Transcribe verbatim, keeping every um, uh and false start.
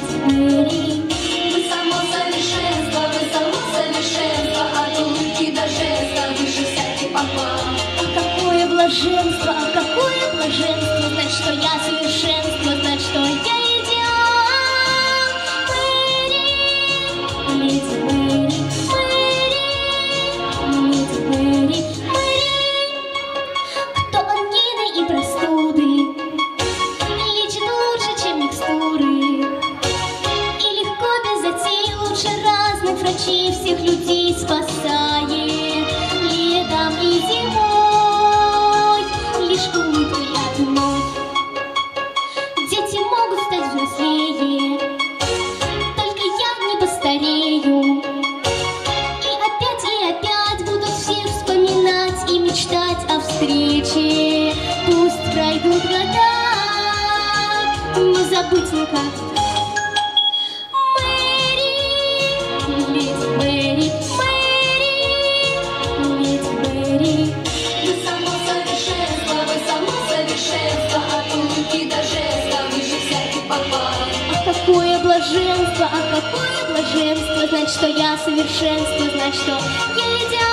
Мэри. Вы само совершенство, вы само совершенство, от улыбки до жеста выше всяких похвал. А какое блаженство, а какое блаженство, знать, что я совершенство, знать, что я идеал. Мэри, леди Мэри, Мэри, леди Мэри, Мэри. Кто ангины и простуды лечит лучше, чем микстуры, и легко без затей лучше разных врачей всех людей спасает летом и зимой лишь улыбкой одной. Дети могут стать взрослее, только я не постарею, и опять и опять будут все вспоминать и мечтать о встрече. Пусть пройдут года, не забыть никак. Мэри, леди Мэри, Мэри, леди Мэри. Вы само совершенство, вы само совершенство, от улыбки до жеста выше всяких похвал. А какое блаженство, а какое блаженство, знать, что я совершенство, знать, что я идеал.